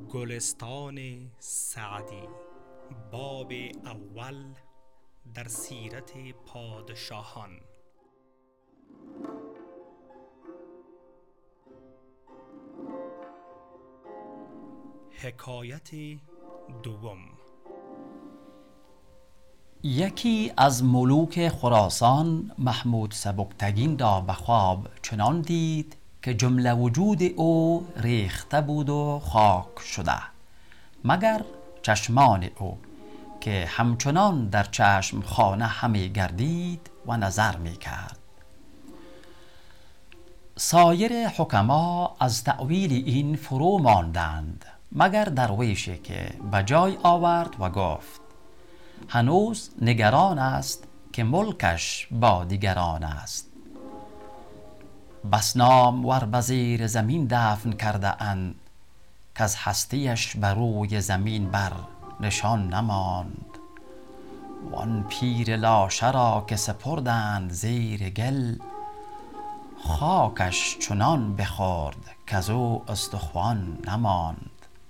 گلستان سعدی باب اول در سیرت پادشاهان. حکایت دوم. یکی از ملوک خراسان محمود سبکتگین را به خواب چنان دید که جمله وجود او ریخته بود و خاک شده، مگر چشمان او که همچنان در چشم خانه همی گردید و نظر می کرد. سایر حکما از تأویل این فرو ماندند، مگر درویشی که به جای آورد و گفت هنوز نگران است که ملکش با دیگران است. بس نامور به زیر زمین دفن کرده اند که از هستیش بر روی زمین بر نشان نماند. وان پیر لاشه را که سپردند زیر گل، خاکش چنان بخورد کز او استخوان نماند.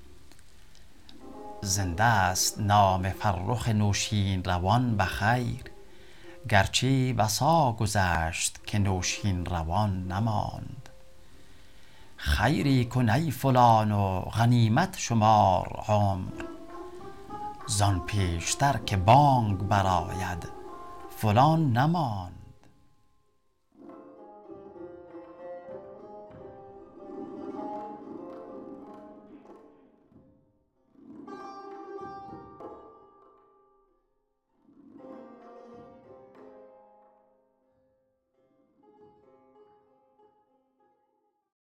زنده است نام فرخ نوشین روان به خیر، گرچه بسا گذشت که نوشین روان نماند. خیری کن ای فلان و غنیمت شمار عمر، زان پیشتر که بانگ برآید فلان نماند.